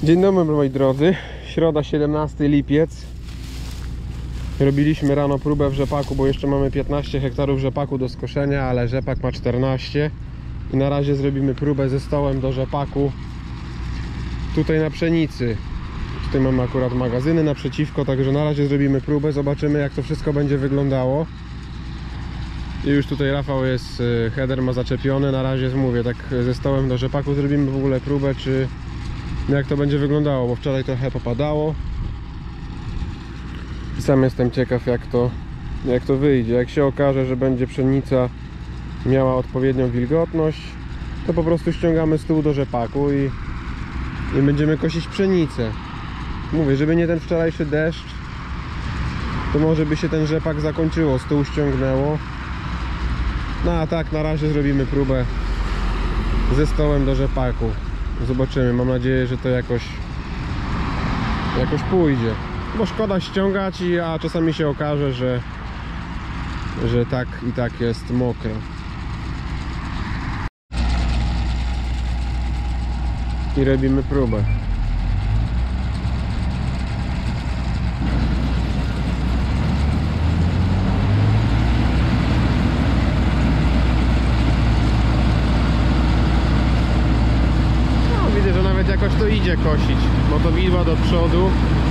Dzień dobry moi drodzy, środa 17 lipiec. Robiliśmy rano próbę w rzepaku, bo jeszcze mamy 15 hektarów rzepaku do skoszenia, ale rzepak ma 14. I na razie zrobimy próbę ze stołem do rzepaku tutaj na pszenicy. Tutaj mamy akurat magazyny naprzeciwko, także na razie zrobimy próbę, zobaczymy jak to wszystko będzie wyglądało. I już tutaj Rafał jest, header ma zaczepiony, na razie mówię, tak ze stołem do rzepaku zrobimy w ogóle próbę, czy jak to będzie wyglądało, bo wczoraj trochę popadało. I sam jestem ciekaw jak to wyjdzie. Jak się okaże, że będzie pszenica miała odpowiednią wilgotność, to po prostu ściągamy stół do rzepaku i będziemy kosić pszenicę. Mówię, żeby nie ten wczorajszy deszcz, to może by się ten rzepak zakończyło, stół ściągnęło. No a tak na razie zrobimy próbę ze stołem do rzepaku. Zobaczymy, mam nadzieję, że to jakoś pójdzie. Bo szkoda ściągać, a czasami się okaże, że tak i tak jest mokro. I robimy próbę. Widzę, że nawet jakoś to idzie kosić. Motowidła do przodu.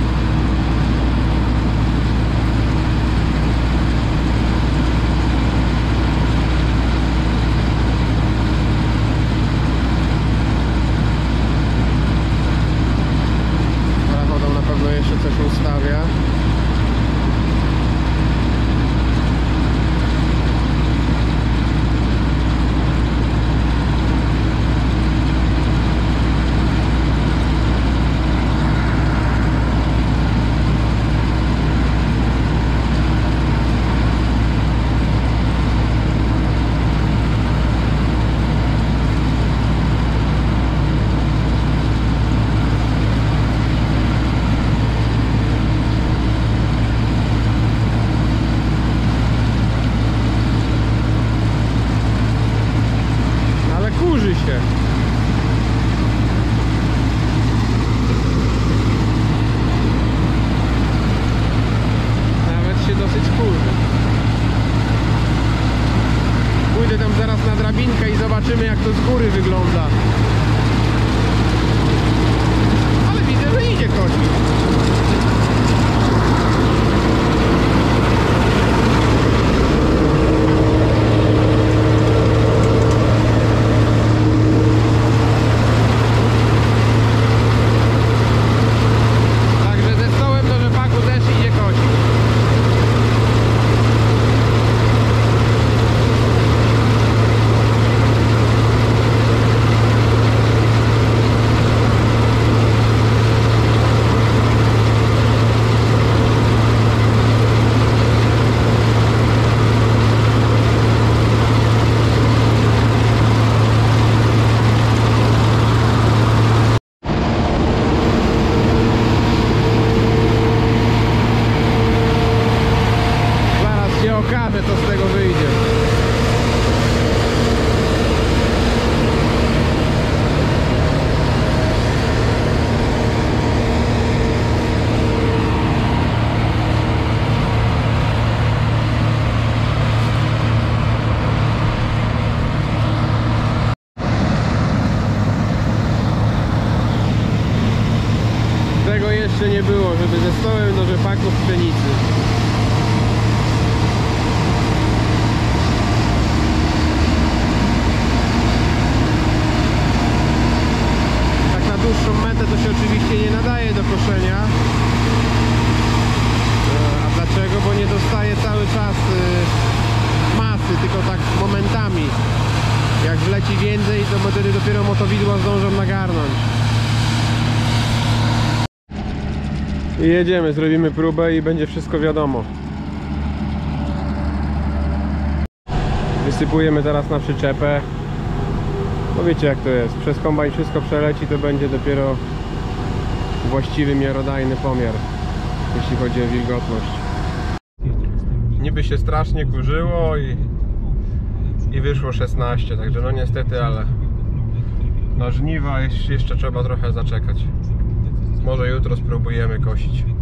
Rafał tam na pewno jeszcze coś ustawia. Kurzy się. Nawet się dosyć kurzy. Pójdę tam zaraz na drabinkę i zobaczymy jak to z góry wygląda. Ale widzę, że idzie kosić. Okaże, co z tego wyjdzie. Tego jeszcze nie było, żeby ze stołem do rzepaku w pszenicy. Dłuższą metę to się oczywiście nie nadaje do koszenia. A dlaczego? Bo nie dostaje cały czas masy, tylko tak momentami. Jak wleci więcej, to wtedy dopiero motowidła zdążą nagarnąć. I jedziemy, zrobimy próbę i będzie wszystko wiadomo. Wysypujemy teraz na przyczepę. No wiecie jak to jest, przez kombajn wszystko przeleci, to będzie dopiero właściwy, miarodajny pomiar, jeśli chodzi o wilgotność. Niby się strasznie kurzyło i wyszło 16, także no niestety, ale na żniwa jeszcze trzeba trochę zaczekać. Może jutro spróbujemy kosić.